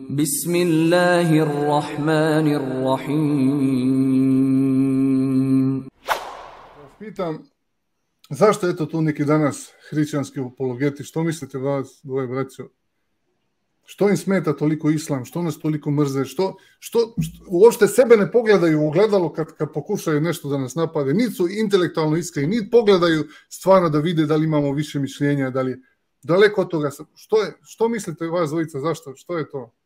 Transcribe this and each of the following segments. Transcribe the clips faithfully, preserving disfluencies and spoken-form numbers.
Bismillahirrahmanirrahim. Pitam, zašto je to tu neki danas hrišćanski apologeti? Što mislite vas, dvoje braćo? Što im smeta toliko islam? Što nas toliko mrze? Što, što, što uopšte sebe ne pogledaju u ogledalo kad, kad pokušaju nešto da nas napade? Niti su intelektualno iskreni, niti pogledaju stvarno da vide da li imamo više mišljenja, da li daleko od toga. Što, je, što mislite vas dvojica? Zašto? Što je to?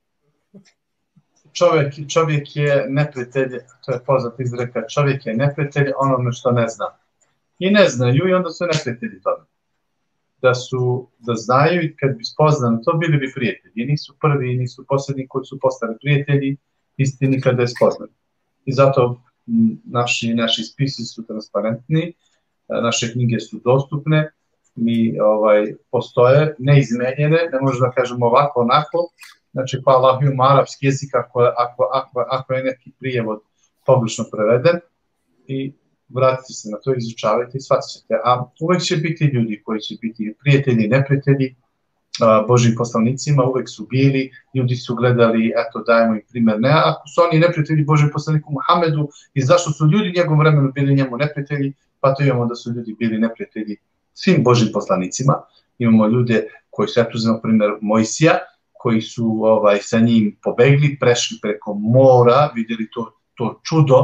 Čovjek, čovjek je neprijatelj, to je poznat izreka, čovjek je neprijatelj onome što ne zna. I ne znaju i onda su neprijatelji toga. Da su, da znaju i kad bi spoznali to, bili bi prijatelji. I nisu prvi, nisu posljednji koji su postali prijatelji, isti nikada je spoznali. I zato naši, naši spisi su transparentni, naše knjige su dostupne, mi ovaj, postoje, neizmenjene, ne možemo da kažemo ovako, onako. Znači, pa Allah ima arapski jezik ako, ako, ako, ako je neki prijevod pogrešno preveden i vratite se na to, izučavajte i shvatit ćete. A uvek će biti ljudi koji će biti prijatelji i neprijatelji Božjim poslanicima, uvek su bili, ljudi su gledali, eto dajemo im primjer, ne, ako su oni neprijatelji Božjem poslaniku Muhammedu i zašto su ljudi u njegovom vremenu bili njemu neprijatelji, pa to imamo da su ljudi bili neprijatelji svim Božjim poslanicima. Imamo ljude koji su, eto uzmemo primjer Mojsija, koji su ovaj, sa njim pobegli, prešli preko mora, vidjeli to, to čudo,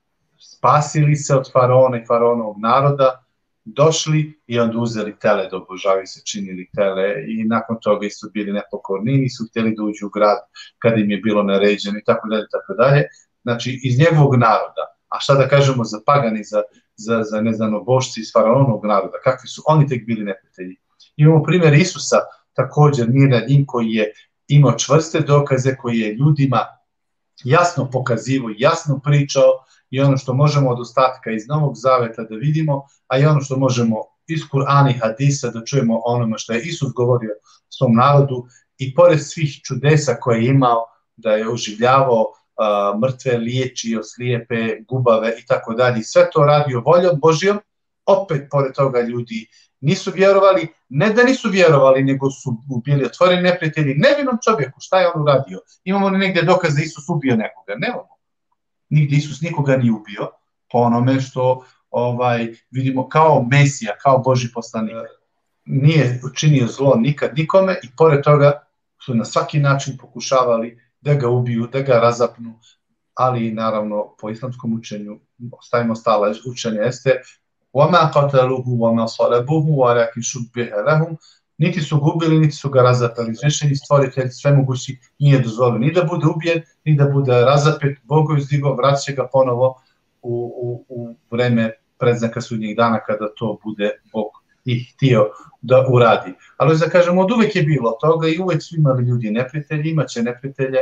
spasili se od faraona i faraonovog naroda, došli i onda uzeli tele, da obožavaju se, činili tele i nakon toga isto bili nepokorni, nisu htjeli da uđu u grad kada im je bilo naređeno i tako dalje, tako dalje. Znači, iz njegovog naroda. A šta da kažemo za pagani, za, za, za neznanobošci iz faraonovog naroda, kakvi su oni tek bili neprijatelji. Imamo primjer Isusa, također mir nad njim, koji je imao čvrste dokaze, koji je ljudima jasno pokazivo, jasno pričao i ono što možemo od ostatka iz Novog Zaveta da vidimo, a i ono što možemo iz Kur'ana i Hadisa da čujemo onome što je Isus govorio svom narodu i pored svih čudesa koje je imao, da je oživljavao uh, mrtve, liječio, slijepe, gubave i tako dalje, sve to radio voljom Božjom, opet pored toga ljudi nisu vjerovali, ne da nisu vjerovali, nego su bili otvoreni neprijatelji nevinom čovjeku. Šta je on uradio? Imamo li negdje dokaz da Isus ubio nekoga? Nemamo. Nigdje Isus nikoga nije ubio, po onome što ovaj, vidimo kao Mesija, kao Božji poslanik. Nije učinio zlo nikad nikome i pored toga su na svaki način pokušavali da ga ubiju, da ga razapnu, ali naravno po islamskom učenju, stavimo stala učenje jeste وَمَا قَتَلُهُ وَمَا صَلَبُهُ وَلَكِنْ شُبِّهَ لَهُمْ. Niti su gubili, niti su ga razapeli. Zvešeni stvoritelj svemogući nije dozvolio ni da bude ubijen, ni da bude razapet. Bog je uzdigao, vratit će ga ponovo u, u, u vreme predznaka sudnjeg dana kada to bude Bog i htio da uradi. Ali da kažemo, od uvek je bilo toga i uvek su imali ljudi neprijatelji, imaće neprijatelje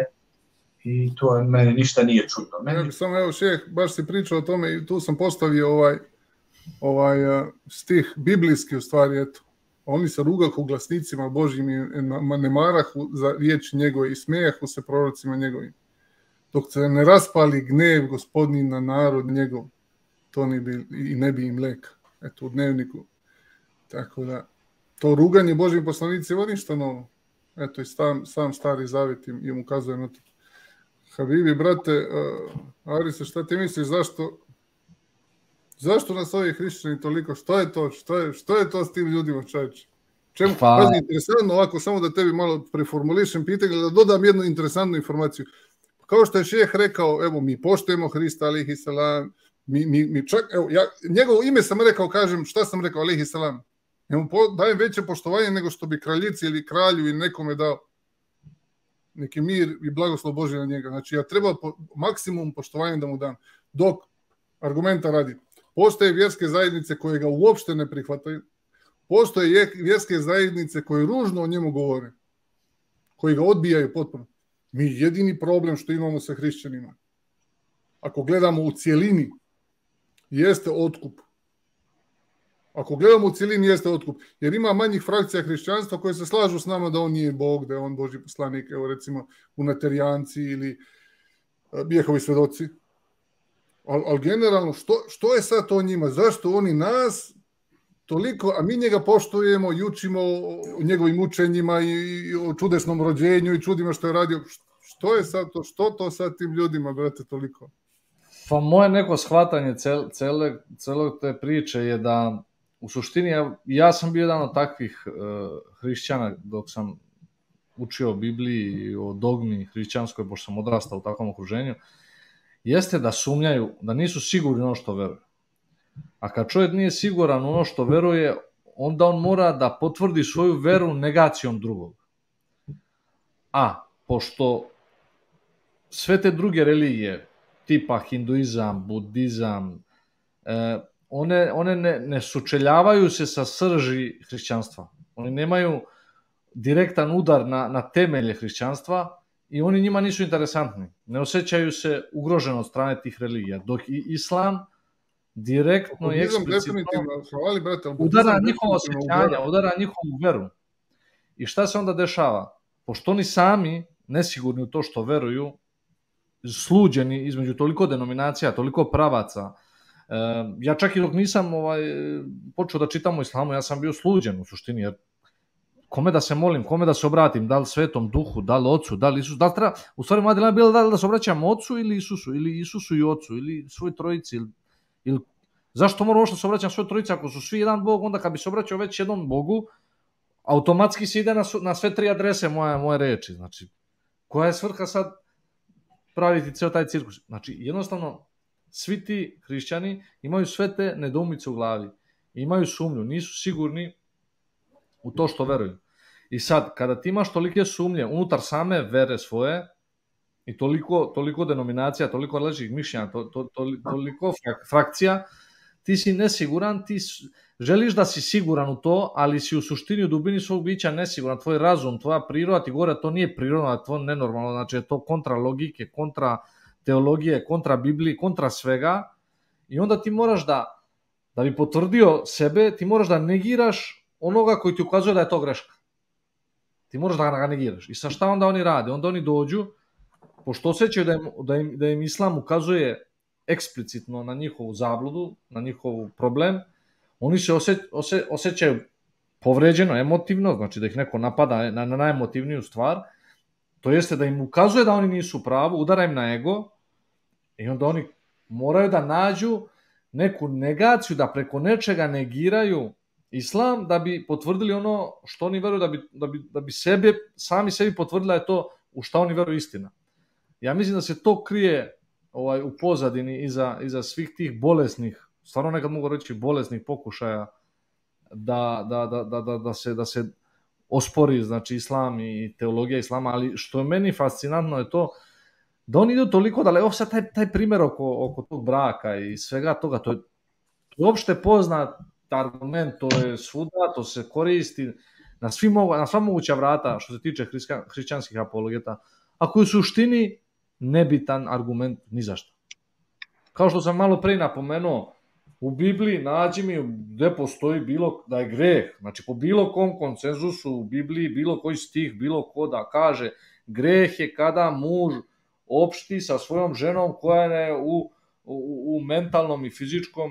i to mene ništa nije čudno. Meni... Samo evo šeh, baš si pričao o tome i tu sam postavio ovaj ovaj uh, stih biblijski u stvari, eto. Oni se rugahu glasnicima Božjim i ne marahu za riječi njegove i smejahu se prorocima njegovim. Dok se ne raspali gnev Gospodnji na narod njegov, to ne bi, i ne bi im leka. Eto, u dnevniku. Tako da, to ruganje Božjim poslanicima ništa novo. Eto, i sam, sam Stari Zavjet im, im ukazuje na to. Habibi, brate, uh, Arise, šta ti misliš, zašto Zašto nas ovi hrišćani toliko? Što je to? Što je, što je to s tim ljudima, čovječe? Čemu? Pa... Pazi, interesantno ovako, samo da tebi malo preformulišem pitanje, da dodam jednu interesantnu informaciju. Kao što je šejh rekao, evo, mi poštujemo Hrista, alejhi selam, mi, mi, mi čak, evo, ja, njegovo ime sam rekao, kažem, šta sam rekao, alejhi selam? Ja mu po, dajem veće poštovanje nego što bi kraljici ili kralju ili nekome dao neki mir i blagoslov Božji na njega. Znači, ja treba po, maksimum poštovanja da mu dam. Dok, argumenta radi, postoje vjerske zajednice koje ga uopšte ne prihvataju. Postoje vjerske zajednice koje ružno o njemu govore. Koji ga odbijaju potpuno. Mi jedini problem što imamo sa hrišćanima, ako gledamo u cijelini, jeste otkup. Ako gledamo u cijelini, jeste otkup. Jer ima manjih frakcija hrišćanstva koje se slažu s nama da on nije Bog, da je on Božji poslanik, evo recimo Unitarijanci ili Jehovi svedoci. Ali al generalno, što, što je sad to njima? Zašto oni nas toliko, a mi njega poštujemo i učimo o njegovim učenjima i, i o čudesnom rođenju i čudima što je radio. Što je sad to, što to sad tim ljudima, brate, toliko? Pa moje neko shvatanje cel, cele, cele te priče je da u suštini, ja, ja sam bio jedan od takvih uh, hrišćana dok sam učio o Bibliji i o dogmi hrišćanskoj, pošto sam odrastao u takvom okruženju, jeste da sumnjaju, da nisu sigurni ono što veruju. A kad čovjek nije siguran ono što veruje, onda on mora da potvrdi svoju veru negacijom drugog. A, pošto sve te druge religije, tipa hinduizam, budizam, eh, one, one ne, ne sučeljavaju se sa srži hrišćanstva. Oni nemaju direktan udar na, na temelje hrišćanstva i oni njima nisu interesantni. Ne osjećaju se ugroženo od strane tih religija. Dok i islam direktno i eksplicitno udara njihova osjećanja, udara njihovu veru. I šta se onda dešava? Pošto oni sami, nesigurni u to što veruju, sluđeni između toliko denominacija, toliko pravaca, ja čak i dok nisam ovaj, počeo da čitam o islamu, ja sam bio sluđen u suštini, jer kome da se molim, kome da se obratim, da li Svetom Duhu, da li Ocu, da li Isusu, da li treba, u stvari moja dilema je bila da li da se obraćam Ocu ili Isusu, ili Isusu i Ocu, ili svoj trojici, ili, ili zašto moram ovo što se obraćam svoj trojici, ako su svi jedan Bog, onda kad bi se obraćao već jednom Bogu, automatski se ide na, na sve tri adrese moje, moje reči, znači, koja je svrha sad praviti ceo taj cirkus? Znači, jednostavno, svi ti hrišćani imaju sve te nedoumice u glavi, imaju sumnju, nisu sigurni u to što veruju. I sad, kada ti imaš tolike sumnje unutar same vere svoje i toliko, toliko denominacija, toliko različitih mišljenja, to, to, to, toliko frakcija, ti si nesiguran, ti želiš da si siguran u to, ali si u suštini u dubini svog bića nesiguran. Tvoj razum, tvoja priroda ti govori da to nije prirodno, to je nenormalno, znači je to kontra logike, kontra teologije, kontra Biblije, kontra svega. I onda ti moraš da, da bi potvrdio sebe, ti moraš da negiraš onoga koji ti ukazuje da je to greška. Ti moraš da ga negiraš. I sa šta onda oni rade? Onda oni dođu, pošto osjećaju da im, da im, da im islam ukazuje eksplicitno na njihovu zabludu, na njihov problem, oni se osje, osje, osjećaju povređeno, emotivno, znači da ih neko napada na, na najemotivniju stvar, to jeste da im ukazuje da oni nisu u pravu, udara im na ego i onda oni moraju da nađu neku negaciju, da preko nečega negiraju islam, da bi potvrdili ono što oni veruju, da bi, da bi, da bi sebe, sami sebi potvrdili da je to u šta oni veruju istina. Ja mislim da se to krije ovaj, u pozadini iza, iza svih tih bolesnih, stvarno nekad mogu reći bolesnih pokušaja da, da, da, da, da, da, se, da se ospori znači, islam i teologija islama, ali što je meni fascinantno je to da oni idu toliko da, evo sad taj, taj primjer oko, oko tog braka i svega toga, to je, to je uopšte poznat argument, to je svuda, to se koristi na, svi, na sva moguća vrata što se tiče hrišćanskih apologeta, a koji su u suštini nebitan argument ni zašto. Kao što sam malo pre napomenuo, u Bibliji nađi mi gde postoji bilo da je greh, znači po bilo kom konsenzusu u Bibliji, bilo koji stih, bilo ko da kaže greh je kada muž opšti sa svojom ženom koja je u, u, u mentalnom i fizičkom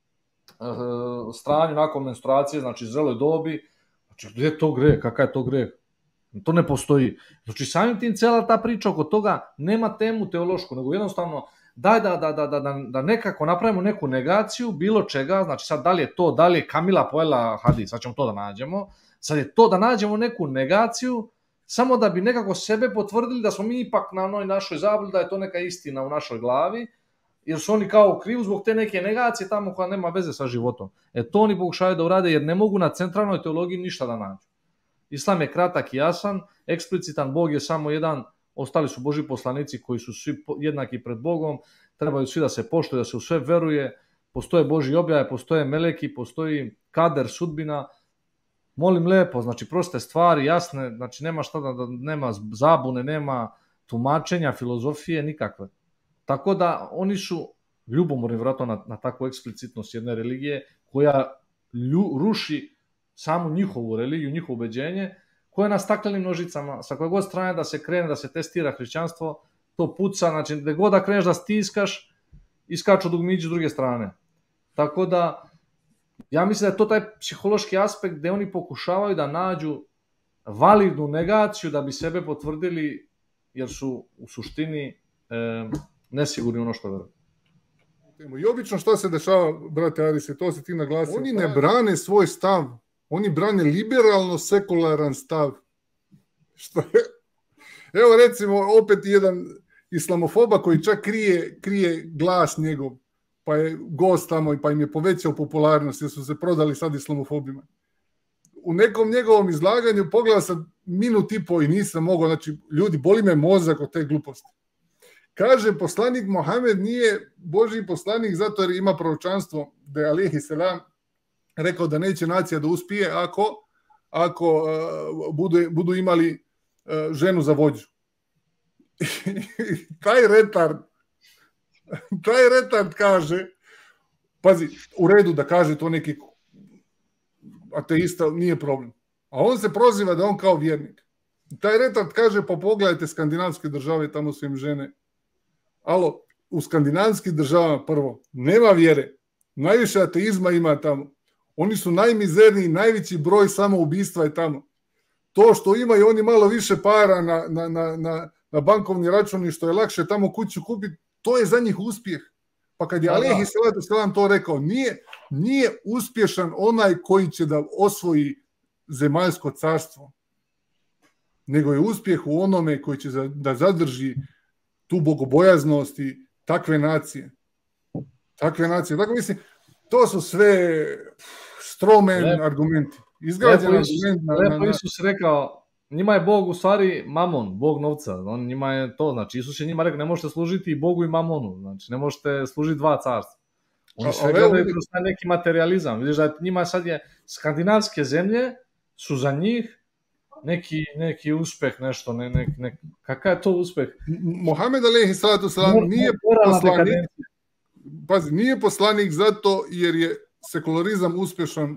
uh, stanju nakon menstruacije, znači zreloj dobi, znači gde je to greh, kakav je to greh? To ne postoji. Znači samim tim cela ta priča oko toga nema temu teološku, nego jednostavno daj da, da, da, da, da nekako napravimo neku negaciju bilo čega, znači sad da li je to, da li je Kamila pojela hadis, sad ćemo to da nađemo, sad je to da nađemo neku negaciju, samo da bi nekako sebe potvrdili da smo mi ipak na onoj našoj zabludi, da je to neka istina u našoj glavi, jer su oni kao krivu zbog te neke negacije tamo koja nema veze sa životom. E to oni pokušaju da urade jer ne mogu na centralnoj teologiji ništa da nađu. Islam je kratak i jasan, eksplicitan, Bog je samo jedan, ostali su Božji poslanici koji su svi jednaki pred Bogom, trebaju svi da se poštuju, da se u sve veruje, postoje Božji objave, postoje meleki, postoji kader, sudbina, molim lepo, znači proste stvari, jasne, znači nema šta da, da nema zabune, nema tumačenja, filozofije, nikakve. Tako da oni su ljubomorni vjerojatno na, na takvu eksplicitnost jedne religije koja lju, ruši samu njihovu religiju, njihovo ubeđenje, koje je na staklenim nožicama, sa koje god strane da se krene, da se testira hrišćanstvo, to puca, znači gde god da kreneš da stiskaš, iskaču dugmići s druge strane. Tako da, ja mislim da je to taj psihološki aspekt gde oni pokušavaju da nađu validnu negaciju da bi sebe potvrdili jer su u suštini e, nesigurni ono što veruju. I obično što se dešava, brate Arise, to se ti naglasio. Oni ne brane svoj stav, oni brane liberalno sekularan stav. Što je? Evo recimo opet jedan islamofoba koji čak krije, krije glas njegov, pa je gost tamo pa im je povećao popularnost jer su se prodali sad islamofobima. U nekom njegovom izlaganju pogledao sam minut i po i nisam mogao, znači ljudi, boli me mozak od te gluposti. Kaže, poslanik Mohamed nije Božji poslanik zato jer ima proročanstvo da je alejhi selam rekao da neće nacija da uspije ako, ako uh, budu, budu imali uh, ženu za vođu. taj retard taj retard kaže, pazi, u redu da kaže to neki ateista, nije problem. A on se proziva da on kao vjernik. Taj retard kaže, pa pogledajte skandinavske države, tamo su im žene. Alo, u skandinavskim državama prvo, nema vjere. Najviše ateizma ima tamo. Oni su najmizerniji, najveći broj samoubistva je tamo. To što imaju oni malo više para na, na, na, na, na bankovni račun i što je lakše tamo kuću kupiti, to je za njih uspjeh. Pa kad je alejhi selatu selam to rekao, nije, nije uspješan onaj koji će da osvoji zemaljsko carstvo, nego je uspjeh u onome koji će da zadrži tu bogobojaznost i takve nacije. Takve nacije. Tako mislim, to su sve stromen Lep. argumenti. Izgrađeni argument. Na, Lepo Isus rekao, njima je Bog u stvari mamon, Bog novca. On, njima je to, znači Isus je njima rekao, ne možete služiti i Bogu i mamonu. Znači, ne možete služiti dva carstva. Oni sve gledaju kroz taj neki materializam. Vidiš da njima sad je, skandinavske zemlje su za njih neki, neki uspeh, nešto, ne, ne, ne, kakav je to uspeh? Mohamed alejhi salatu selam nije poslanik, pazi, nije poslanik zato jer je sekularizam uspješan.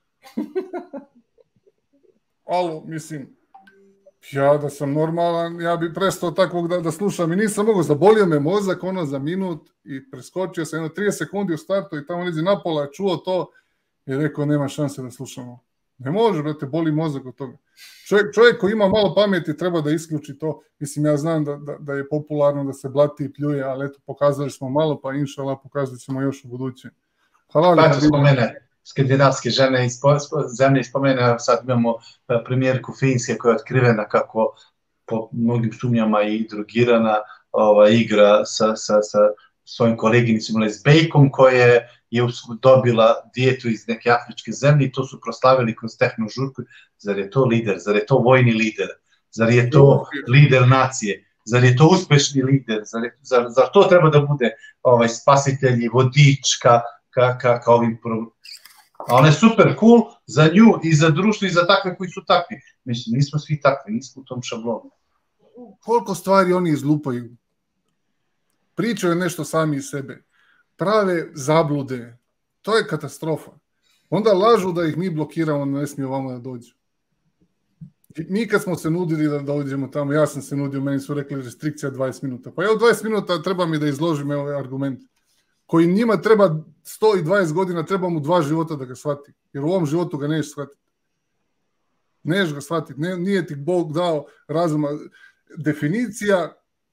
Alo, mislim, ja da sam normalan, ja bi prestao takvog da, da slušam i nisam mogao, zabolio me mozak ono za minut i preskočio sam jedno trideset sekundi u startu i tamo nizi napola je čuo to i rekao nema šanse da slušamo. Ne može, brate, boli mozak od toga. Čovjek, čovjek koji ima malo pameti treba da isključi to. Mislim, ja znam da, da, da je popularno da se blati i pljuje, ali eto, pokazali smo malo, pa inšala pokazat ćemo još u buduće. Hvala. Pa spomene skandinavske žene iz zemlje, spomene, sad imamo premijerku Finske koja je otkrivena kako po mnogim sumnjama i drogirana ova, igra sa, sa, sa svojim koleginicima iz Bejkom koje je dobila dijetu iz neke afričke zemlje i to su proslavili kroz tehnožurku. Zar je to lider? Zar je to vojni lider? Zar je to lider nacije? Zar je to uspešni lider? Zar, je, zar, zar to treba da bude ovaj, spasitelj i vodič ka, ka, ka, ka ovim pro... A ona je super cool za nju i za društvo i za takve koji su takvi. Mislim, nismo svi takvi, nismo u tom šablonu. Koliko stvari oni izlupaju? Pričaju nešto sami iz sebe. Prave zablude. To je katastrofa. Onda lažu da ih mi blokiramo, ne smiju ovamo da dođu. Mi kad smo se nudili da dođemo tamo, ja sam se nudio, meni su rekli restrikcija dvadeset minuta. Pa ja u dvadeset minuta treba mi da izložim ovaj argument. Koji njima treba sto dvadeset godina, treba mu dva života da ga shvati. Jer u ovom životu ga neš shvatiti. Neš ga shvatiti. Ne, nije ti Bog dao razuma. Definicija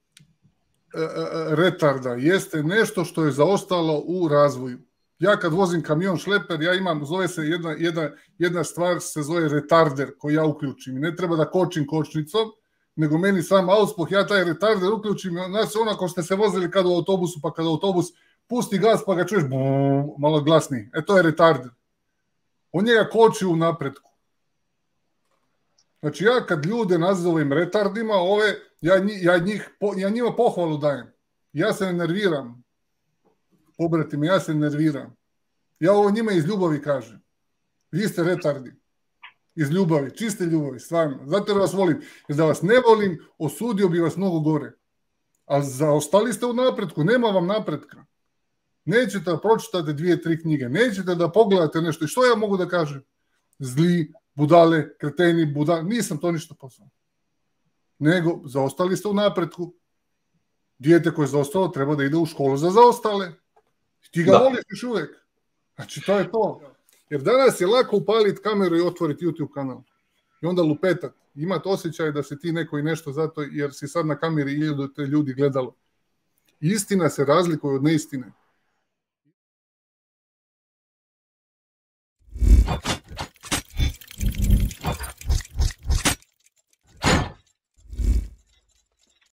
retarda jeste nešto što je zaostalo u razvoju. Ja kad vozim kamion šleper, ja imam, zove se jedna, jedna, jedna stvar se zove retarder koji ja uključim. I ne treba da kočim kočnicom, nego meni sam auspuh, ja taj retarder uključim, znači onako ste se vozili kad u autobusu, pa kad autobus pusti gas pa ga čuješ bum, malo glasniji. E to je retarder. On njega koči u napretku. Znači ja kad ljude nazovem retardima, ove, ja, ja, njih, ja njima pohvalu dajem. Ja se ne nerviram. Pobrati me, ja se nerviram. Ja ovo njima iz ljubavi kažem. Vi ste retardi. Iz ljubavi, čiste ljubavi, stvarno. Zato jer vas volim. Jer da vas ne volim, osudio bi vas mnogo gore. A zaostali ste u napretku, nema vam napretka. Nećete da pročitate dvije, tri knjige. Nećete da pogledate nešto. I što ja mogu da kažem? Zli, budale, kreteni, budale. Nisam to ništa poslao. Nego, zaostali ste u napretku. Dijete koje je zaostalo treba da ide u školu za zaostale. Ti ga da. Voliš još uvek. Znači, to je to. Jer danas je lako upaliti kameru i otvoriti YouTube kanal. i onda lupetat. Imati osjećaj da si ti neko i nešto zato jer si sad na kameri i idu te ljudi gledalo. Istina se razlikuje od neistine.